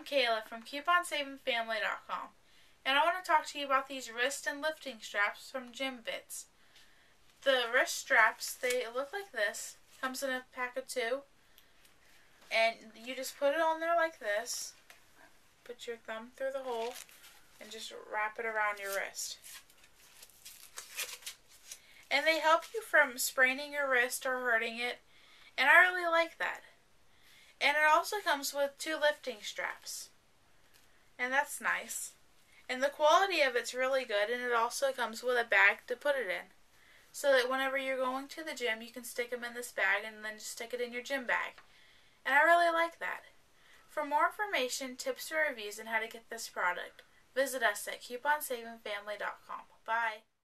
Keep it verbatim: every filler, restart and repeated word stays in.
Kayla from Coupon Saving Family dot com, and I want to talk to you about these wrist and lifting straps from GymFits. The wrist straps, they look like this. Comes in a pack of two, and you just put it on there like this. Put your thumb through the hole and just wrap it around your wrist. And they help you from spraining your wrist or hurting it, and I really like that. And it also comes with two lifting straps, and that's nice. And the quality of it's really good, and it also comes with a bag to put it in, so that whenever you're going to the gym, you can stick them in this bag and then just stick it in your gym bag. And I really like that. For more information, tips, or reviews on how to get this product, visit us at Coupon Saving Family dot com. Bye.